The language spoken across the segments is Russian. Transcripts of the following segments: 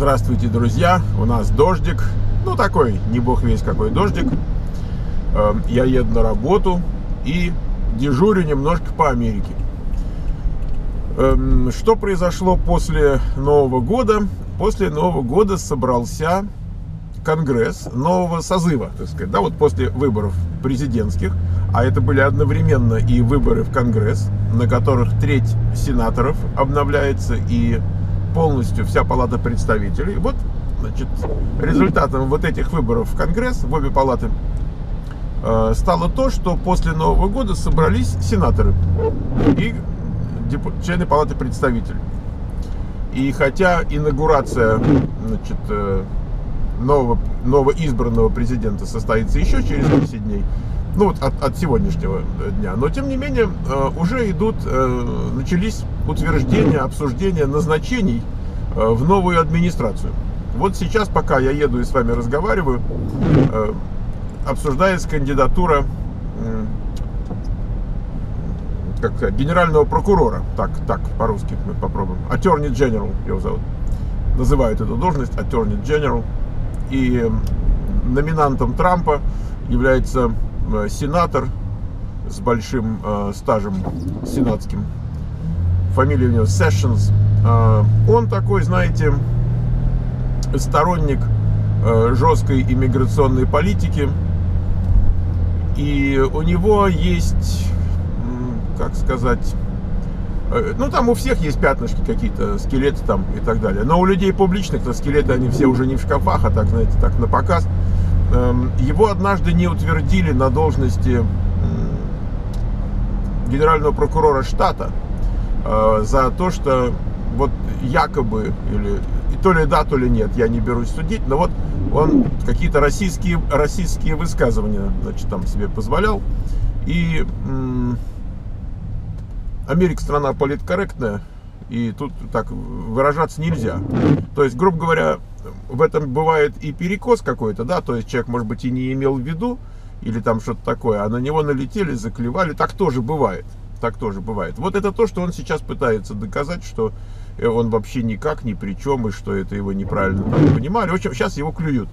Здравствуйте, друзья! У нас дождик. Ну, такой, не бог весь какой дождик. Я еду на работу и дежурю немножко по Америке. Что произошло после Нового года? После Нового года собрался Конгресс нового созыва, так сказать, да, вот после выборов президентских, а это были одновременно и выборы в Конгресс, на которых треть сенаторов обновляется и полностью вся палата представителей. Вот, значит, результатом вот этих выборов в Конгресс, в обе палаты, стало то, что после Нового года собрались сенаторы и члены палаты представителей. И хотя инаугурация, значит, новоизбранного президента состоится еще через 10 дней, ну вот от сегодняшнего дня, но тем не менее уже начались утверждения, обсуждения назначений в новую администрацию. Вот сейчас, пока я еду и с вами разговариваю, обсуждается кандидатура как сказать, генерального прокурора, так по-русски мы попробуем, Attorney General его зовут, называют эту должность Attorney General, и номинантом Трампа является сенатор с большим стажем сенатским, фамилия у него Sessions. Он такой, знаете, сторонник жесткой иммиграционной политики, и у него есть, как сказать, ну там у всех есть пятнышки какие-то, скелеты там и так далее, но у людей публичных-то скелеты, они все уже не в шкафах, а так, знаете, так на показ. Его однажды не утвердили на должности генерального прокурора штата за то, что вот якобы, или то ли да, то ли нет, я не берусь судить, но вот он какие-то российские высказывания, значит, там себе позволял. И Америка страна политкорректная, и тут так выражаться нельзя. То есть, грубо говоря, в этом бывает и перекос какой-то, да, то есть человек, может быть, и не имел в виду, или там что-то такое, а на него налетели, заклевали, так тоже бывает. Так тоже бывает. Вот это то, что он сейчас пытается доказать, что он вообще никак ни при чем, и что это его неправильно там понимали. В общем, сейчас его клюют.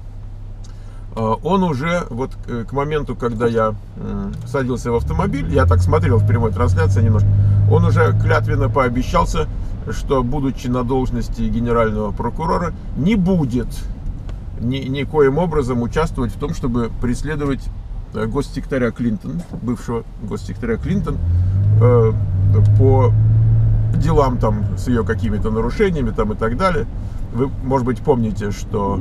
Он уже, вот к моменту, когда я садился в автомобиль, я так смотрел в прямой трансляции немножко, он уже клятвенно пообещался, что, будучи на должности генерального прокурора, не будет никоим образом участвовать в том, чтобы преследовать госсекретаря Клинтон, бывшего госсекретаря Клинтон, по делам там с ее какими-то нарушениями там и так далее. Вы, может быть, помните, что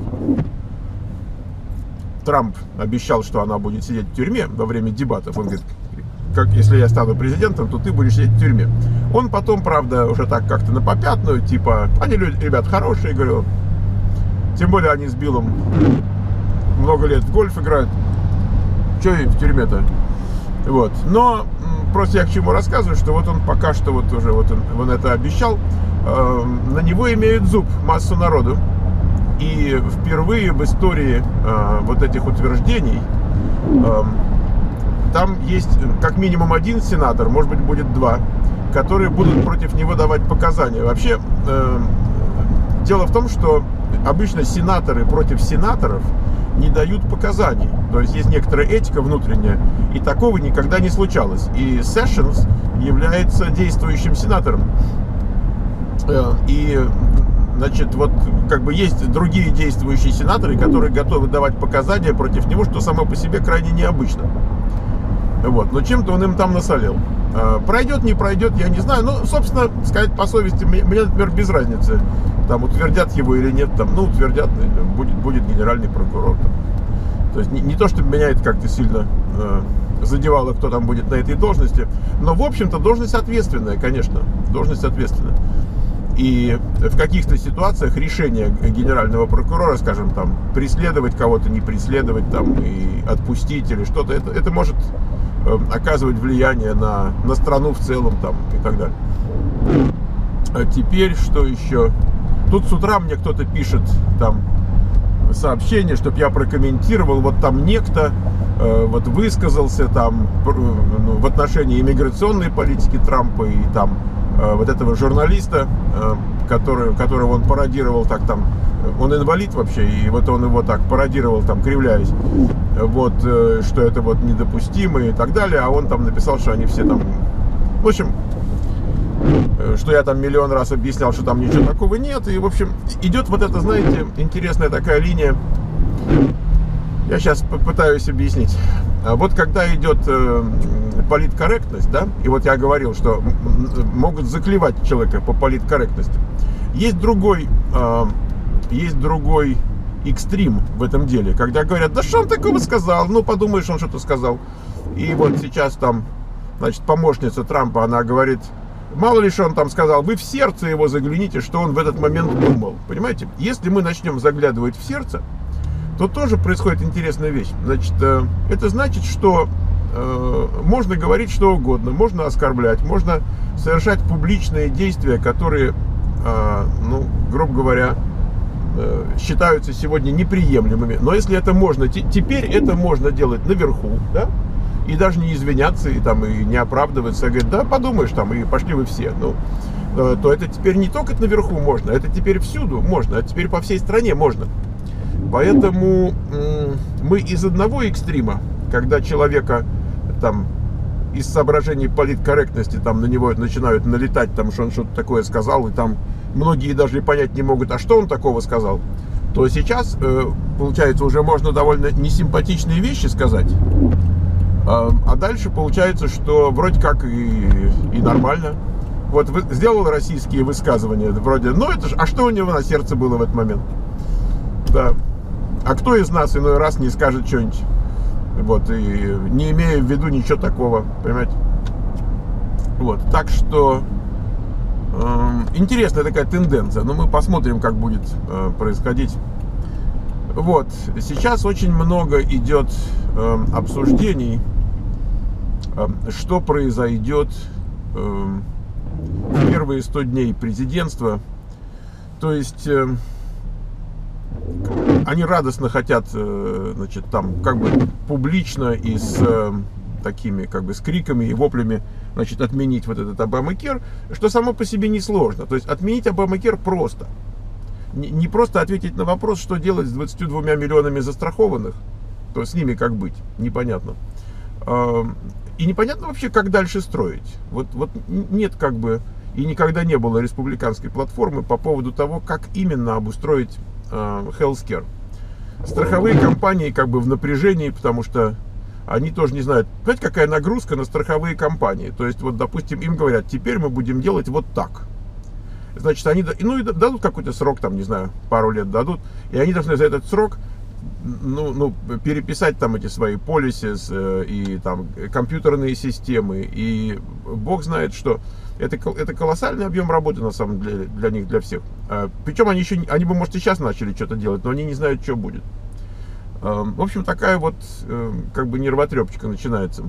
Трамп обещал, что она будет сидеть в тюрьме во время дебатов. Он говорит, как если я стану президентом, то ты будешь сидеть в тюрьме. Он потом, правда, уже так как-то на попятную, типа, они ребят хорошие, говорю, тем более они с Биллом много лет в гольф играют. Че и в тюрьме-то? Вот. Но просто я к чему рассказываю, что вот он пока что вот уже вот он это обещал, на него имеют зуб массу народу. И впервые в истории вот этих утверждений там есть как минимум один сенатор, может быть, будет два, которые будут против него давать показания. Вообще, дело в том, что обычно сенаторы против сенаторов не дают показаний. То есть есть некоторая этика внутренняя, и такого никогда не случалось. И Sessions является действующим сенатором. И, значит, вот как бы есть другие действующие сенаторы, которые готовы давать показания против него, что само по себе крайне необычно. Вот. Но чем-то он им там насолил. Пройдет, не пройдет, я не знаю. Ну, собственно, сказать по совести, мне, например, без разницы, там утвердят его или нет, там, ну, утвердят, будет генеральный прокурор. Там. То есть не то, что меня это как-то сильно задевало, кто там будет на этой должности, но, в общем-то, должность ответственная, конечно, должность ответственная. И в каких-то ситуациях решение генерального прокурора, скажем, там, преследовать кого-то, не преследовать, там, и отпустить или что-то, это может оказывать влияние на страну в целом, там, и так далее. А теперь что еще? Тут с утра мне кто-то пишет там сообщение, чтобы я прокомментировал, вот там некто вот высказался там в отношении иммиграционной политики Трампа и там вот этого журналиста, которого он пародировал так там. Он инвалид вообще, и вот он его так пародировал, там, кривляясь, вот, что это вот недопустимо и так далее, а он там написал, что они все там, в общем, что я там миллион раз объяснял, что там ничего такого нет, и, в общем, идет вот эта, знаете, интересная такая линия, я сейчас попытаюсь объяснить. Вот когда идет политкорректность, да, и вот я говорил, что могут заклевать человека по политкорректности, есть другой экстрим в этом деле, когда говорят, да что он такого сказал, ну подумаешь, он что-то сказал. И вот сейчас там, значит, помощница Трампа, она говорит, мало ли что он там сказал, вы в сердце его загляните, что он в этот момент думал. Понимаете, если мы начнем заглядывать в сердце, то тоже происходит интересная вещь. Значит, это значит, что можно говорить что угодно, можно оскорблять, можно совершать публичные действия, которые, ну, грубо говоря, считаются сегодня неприемлемыми. Но если это можно, теперь это можно делать наверху, да, и даже не извиняться, и там, и не оправдываться, а говорить, да, подумаешь, там, и пошли вы все, ну, то это теперь не только наверху можно, это теперь всюду можно, это теперь по всей стране можно. Поэтому мы из одного экстрима, когда человека там из соображений политкорректности там на него начинают налетать, там, что он что-то такое сказал, и там многие даже понять не могут, а что он такого сказал, то сейчас, получается, уже можно довольно несимпатичные вещи сказать, а дальше получается, что вроде как и нормально. Вот сделал российские высказывания, вроде, ну это ж, а что у него на сердце было в этот момент? Да. А кто из нас иной раз не скажет что-нибудь, вот, и не имея в виду ничего такого, понимаете? Вот, так что интересная такая тенденция, но мы посмотрим, как будет происходить. Вот, сейчас очень много идет обсуждений, что произойдет в первые 100 дней президентства. То есть они радостно хотят, значит, там как бы публично и с такими как бы с криками и воплями, значит, отменить вот этот Обамакер, что само по себе несложно. То есть отменить Обамакер просто. Не просто ответить на вопрос, что делать с 22 миллионами застрахованных, то с ними как быть, непонятно. И непонятно вообще, как дальше строить. Вот нет как бы, и никогда не было республиканской платформы по поводу того, как именно обустроить healthcare. Страховые компании как бы в напряжении, потому что они тоже не знают, понимаете, какая нагрузка на страховые компании. То есть, вот, допустим, им говорят, теперь мы будем делать вот так. Значит, они и дадут какой-то срок, там, не знаю, пару лет дадут, и они должны за этот срок переписать там эти свои policies и там компьютерные системы, и бог знает что. Это колоссальный объем работы, на самом деле, для них, для всех. Причем они бы, может, и сейчас начали что-то делать, но они не знают, что будет. В общем, такая вот как бы нервотрепочка начинается.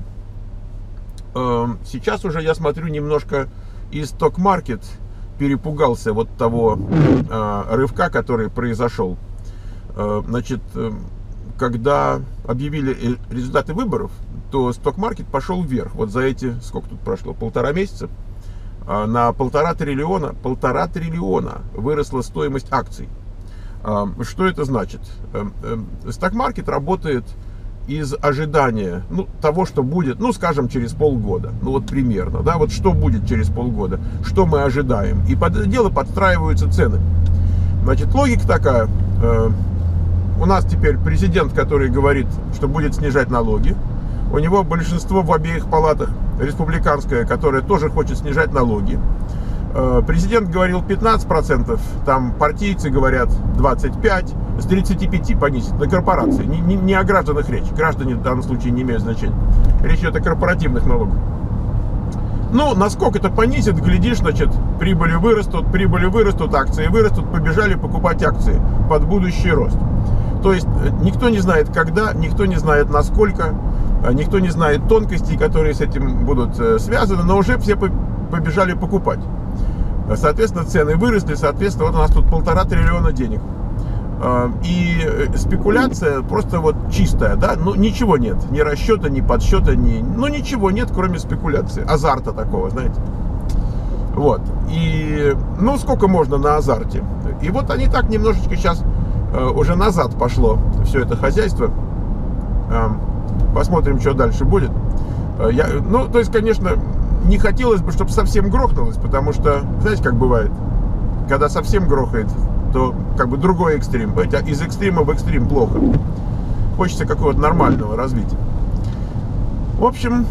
Сейчас уже я смотрю немножко и сток-маркет перепугался вот того рывка, который произошел. Значит, когда объявили результаты выборов, то сток-маркет пошел вверх. Вот за эти, сколько тут прошло, 1,5 месяца, на 1,5 триллиона выросла стоимость акций. Что это значит? Сток-маркет работает из ожидания, того, что будет, скажем, через полгода. Вот примерно, да, вот что будет через полгода, что мы ожидаем. И под это дело подстраиваются цены. Значит, логика такая. У нас теперь президент, который говорит, что будет снижать налоги. У него большинство в обеих палатах республиканское, которое тоже хочет снижать налоги. Президент говорил 15%, там партийцы говорят 25%, с 35% понизить на корпорации. Не о гражданах речь. Граждане в данном случае не имеют значения. Речь идет о корпоративных налогах. Насколько это понизит, глядишь, значит, прибыли вырастут, акции вырастут, побежали покупать акции под будущий рост. То есть никто не знает когда, никто не знает насколько, никто не знает тонкостей, которые с этим будут связаны, но уже все побежали покупать. Соответственно, цены выросли, соответственно, вот у нас тут 1,5 триллиона денег. И спекуляция просто вот чистая, да, ничего нет, ни расчета, ни подсчета, ничего нет, кроме спекуляции, азарта такого, знаете. Вот. И, ну, сколько можно на азарте. И вот они так немножечко сейчас уже назад пошло все это хозяйство. Посмотрим, что дальше будет. Ну, то есть, конечно, не хотелось бы, чтобы совсем грохнулось, потому что, знаете, как бывает, когда совсем грохает, то как бы другой экстрим. Из экстрима в экстрим плохо. Хочется какого-то нормального развития. В общем,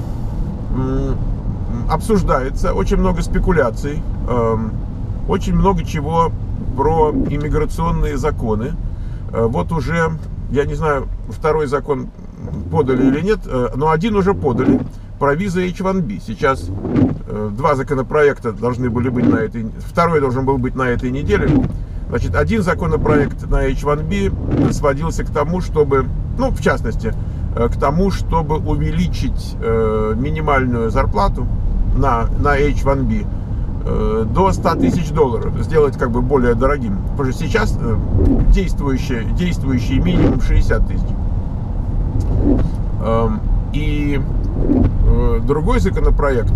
обсуждается очень много спекуляций, очень много чего про иммиграционные законы. Вот уже, я не знаю, второй закон подали или нет, но один уже подали, про визы H1B. Сейчас два законопроекта должны были быть на этой, второй должен был быть на этой неделе. Значит, один законопроект на H1B сводился к тому, чтобы, ну, в частности, к тому, чтобы увеличить минимальную зарплату на H1B до $100 тысяч, сделать как бы более дорогим. Потому что сейчас действующий минимум 60 тысяч. И другой законопроект,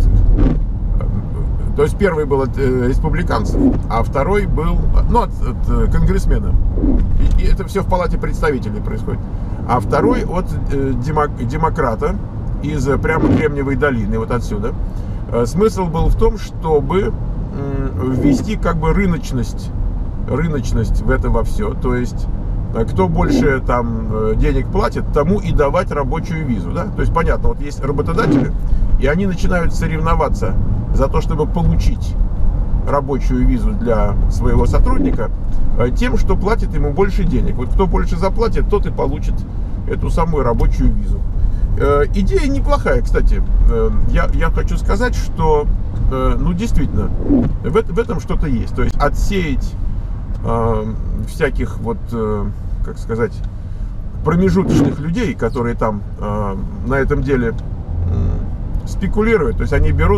то есть первый был от республиканцев, а второй был, ну, от конгрессмена. И это все в палате представителей происходит. А второй от демократа из прямо Кремниевой долины, вот отсюда. Смысл был в том, чтобы ввести как бы рыночность в это во все. То есть, кто больше там денег платит, тому и давать рабочую визу, да? То есть, понятно, вот есть работодатели, и они начинают соревноваться за то, чтобы получить рабочую визу для своего сотрудника тем, что платит ему больше денег. Вот кто больше заплатит, тот и получит эту самую рабочую визу. Идея неплохая, кстати. Я хочу сказать, что, ну, действительно, в этом что-то есть. То есть отсеять всяких вот, как сказать, промежуточных людей, которые там на этом деле спекулируют. То есть они берут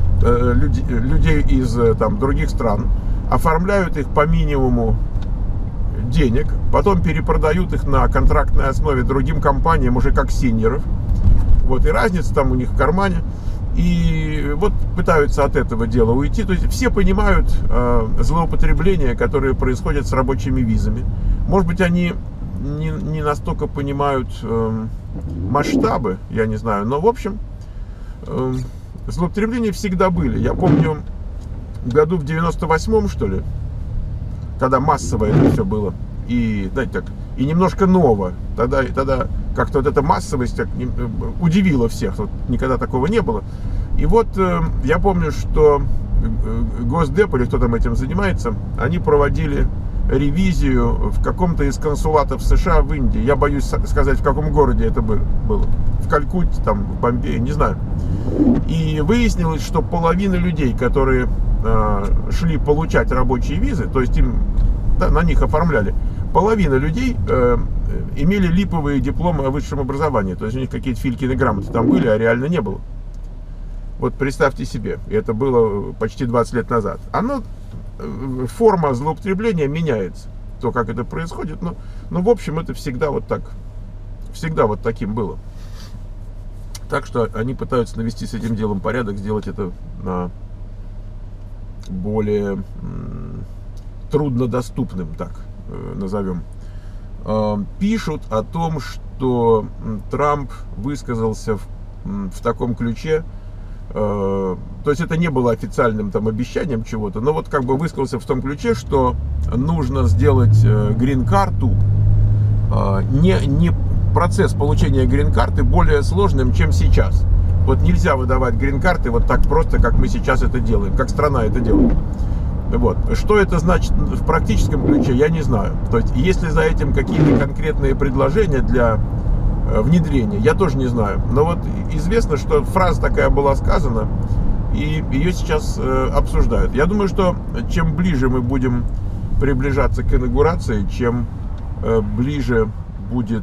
людей из там других стран, оформляют их по минимуму денег, потом перепродают их на контрактной основе другим компаниям уже как синьоров. Вот, и разница там у них в кармане. И вот пытаются от этого дела уйти. То есть все понимают злоупотребления, которые происходят с рабочими визами. Может быть, они не настолько понимают масштабы, я не знаю. Но, в общем, злоупотребления всегда были. Я помню, году в 98-м, что ли, когда массово это все было. И, знаете, так, и немножко ново. Тогда как-то вот эта массовость так удивила всех. Вот никогда такого не было. И вот я помню, что Госдеп, или кто там этим занимается, они проводили ревизию в каком-то из консулатов США в Индии. Я боюсь сказать, в каком городе это было. В Калькутте, там, в Бомбее, не знаю. И выяснилось, что половина людей, которые шли получать рабочие визы, то есть им, да, на них оформляли, половина людей имели липовые дипломы о высшем образовании. То есть у них какие-то Филькины грамоты там были, а реально не было. Вот представьте себе, это было почти 20 лет назад. Форма злоупотребления меняется. То, как это происходит, но в общем, это всегда вот так. Всегда вот таким было. Так что они пытаются навести с этим делом порядок, сделать это более труднодоступным, так назовем. Пишут о том, что Трамп высказался в таком ключе. То есть это не было официальным там обещанием чего-то, но вот как бы высказался в том ключе, что нужно сделать грин-карту, не процесс получения грин-карты более сложным, чем сейчас. Вот нельзя выдавать грин-карты вот так просто, как мы сейчас это делаем, как страна это делает. Вот. Что это значит в практическом ключе, я не знаю. То есть, есть ли за этим какие-то конкретные предложения для внедрения, я тоже не знаю. Но вот известно, что фраза такая была сказана, и ее сейчас обсуждают. Я думаю, что чем ближе мы будем приближаться к инаугурации, чем ближе будет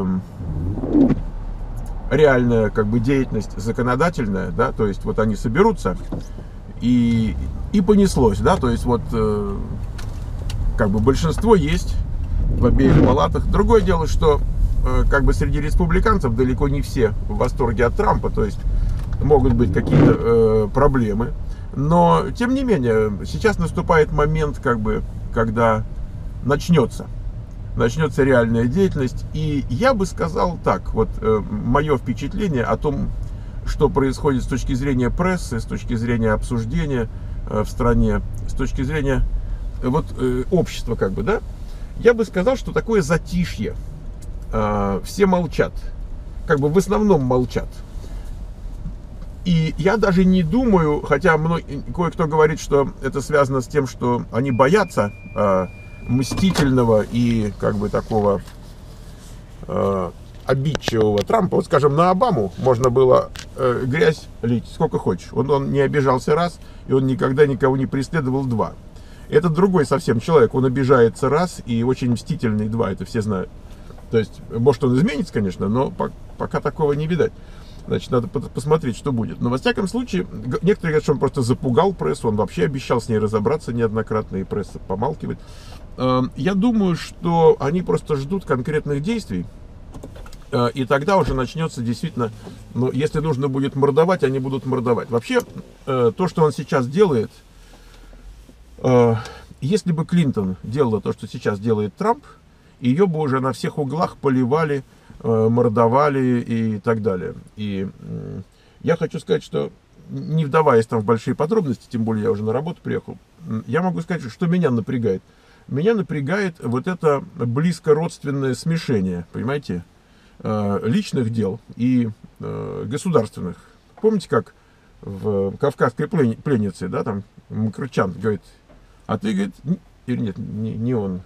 реальная как бы деятельность законодательная, да, то есть вот они соберутся и понеслось, да, то есть вот как бы большинство есть в обеих палатах. Другое дело, что как бы среди республиканцев далеко не все в восторге от Трампа, то есть могут быть какие-то проблемы. Но, тем не менее, сейчас наступает момент, как бы, когда начнется реальная деятельность. И я бы сказал так, вот мое впечатление о том, что происходит с точки зрения прессы, с точки зрения обсуждения в стране, с точки зрения вот общества, как бы, да, я бы сказал, что такое затишье. Все молчат, как бы в основном молчат. И я даже не думаю, хотя кое-кто говорит, что это связано с тем, что они боятся мстительного и как бы такого обидчивого Трампа. Вот, скажем, на Обаму можно было грязь лить сколько хочешь. Он не обижался раз, и он никогда никого не преследовал два. Это другой совсем человек. Он обижается раз и очень мстительный два, это все знают. То есть, может, он изменится, конечно, но пока такого не видать. Значит, надо посмотреть, что будет. Но, во всяком случае, некоторые говорят, что он просто запугал прессу, он вообще обещал с ней разобраться неоднократно, и пресса помалкивает. Я думаю, что они просто ждут конкретных действий, и тогда уже начнется действительно, ну, если нужно будет мордовать, они будут мордовать. Вообще, то, что он сейчас делает, если бы Клинтон делала то, что сейчас делает Трамп, ее бы уже на всех углах поливали, мордовали и так далее. И я хочу сказать, что, не вдаваясь там в большие подробности, тем более я уже на работу приехал, я могу сказать, что меня напрягает. Меня напрягает вот это близко родственное смешение, понимаете, личных дел и государственных. Помните, как в «Кавказской пленнице», да, там Мкрчан говорит, а ты, говорит, или нет, не он,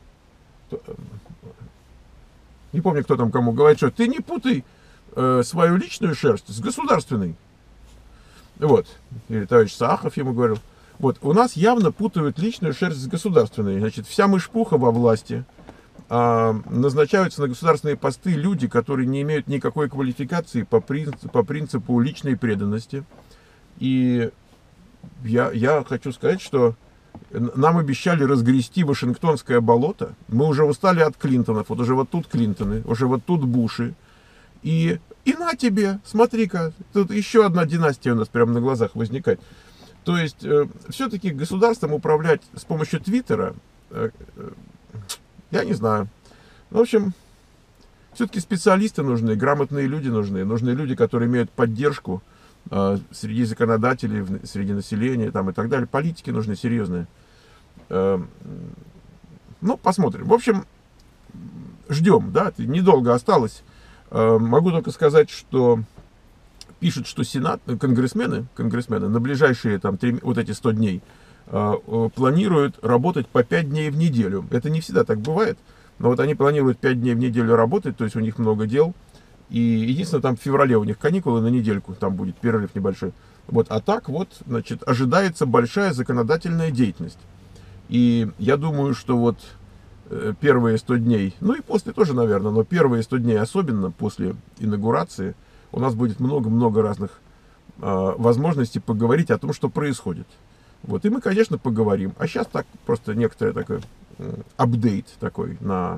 не помню, кто там кому говорит, что ты не путай свою личную шерсть с государственной. Вот. Или товарищ Сахов ему говорил. Вот. У нас явно путают личную шерсть с государственной. Значит, вся мышпуха во власти. Назначаются на государственные посты люди, которые не имеют никакой квалификации по принципу личной преданности. И я хочу сказать, что нам обещали разгрести Вашингтонское болото. Мы уже устали от Клинтонов. Вот уже вот тут Клинтоны, уже вот тут Буши. И на тебе, смотри-ка, тут еще одна династия у нас прямо на глазах возникает. То есть, все-таки государством управлять с помощью Твиттера, я не знаю. В общем, все-таки специалисты нужны, грамотные люди нужны. Нужны люди, которые имеют поддержку среди законодателей, среди населения там, и так далее. Политики нужны серьезные. Ну, посмотрим. В общем, ждем, да, недолго осталось. Могу только сказать, что пишут, что конгрессмены на ближайшие там, вот эти 100 дней планируют работать по 5 дней в неделю. Это не всегда так бывает, но вот они планируют 5 дней в неделю работать, то есть у них много дел. И единственное, там в феврале у них каникулы на недельку, там будет перерыв небольшой. Вот, а так вот, значит, ожидается большая законодательная деятельность. И я думаю, что вот первые 100 дней, ну и после тоже, наверное, но первые 100 дней, особенно после инаугурации, у нас будет много-много разных возможностей поговорить о том, что происходит. Вот, и мы, конечно, поговорим. А сейчас так, просто некоторый такой апдейт такой на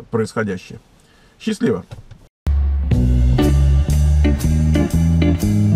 происходящее. Счастливо!